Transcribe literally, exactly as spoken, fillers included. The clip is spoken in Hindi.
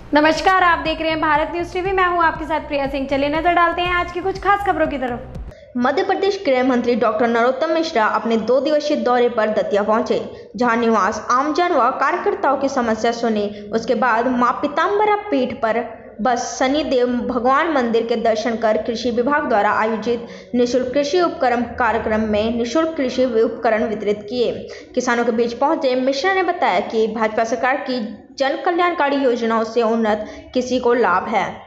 नमस्कार, आप देख रहे हैं भारत न्यूज टीवी। मैं हूं आपके साथ प्रिया सिंह। चलिए नजर डालते हैं आज की कुछ खास खबरों की तरफ। मध्य प्रदेश गृह मंत्री डॉक्टर नरोत्तम मिश्रा अपने दो दिवसीय दौरे पर दतिया पहुंचे, जहां निवास आमजन व कार्यकर्ताओं की समस्या सुनी। उसके बाद मां पीताम्बरा पीठ पर बस शनिदेव भगवान मंदिर के दर्शन कर कृषि विभाग द्वारा आयोजित निःशुल्क कृषि उपकरण कार्यक्रम में निःशुल्क कृषि उपकरण वितरित किए। किसानों के बीच पहुंचे मिश्रा ने बताया कि भाजपा सरकार की जन कल्याणकारी योजनाओं से उन्नत किसी को लाभ है।